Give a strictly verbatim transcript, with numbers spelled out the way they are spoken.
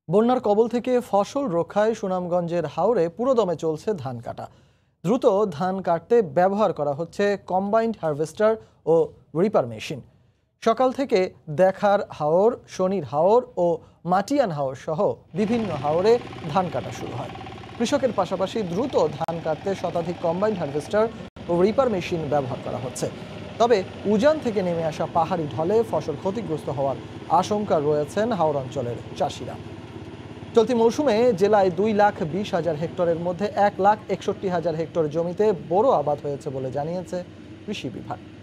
বন্যার কবল থেকে ফসল রক্ষায় সুনামগঞ্জের হাওরে পুরোদমে চলছে ধান কাটা। দ্রুত ধান কাটতে ব্যবহার করা হচ্ছে কম্বাইন্ড হারভেস্টার ও রিপার মেশিন। সকাল থেকে দেখার হাওর, শনির হাওর ও মাটিয়ান হাওর সহ বিভিন্ন হাওরে ধান কাটা শুরু হয়। কৃষকের পাশাপাশি দ্রুত ধান কাটতে শতাধিক কম্বাইন্ড হারভেস্টার ও রিপার মেশিন ব্যবহার করা হচ্ছে। তবে উজান থেকে নেমে আসা পাহাড়ি ঢলে ফসল ক্ষতিগ্রস্ত হওয়ার আশঙ্কা রয়েছেন হাওর অঞ্চলের চাষিরা। চলতি মৌসুমে জেলায় দুই লাখ বিশ হাজার হেক্টরের মধ্যে এক লাখ একষট্টি হাজার হেক্টর জমিতে বোরো আবাদ হয়েছে বলে জানিয়েছে কৃষি বিভাগ।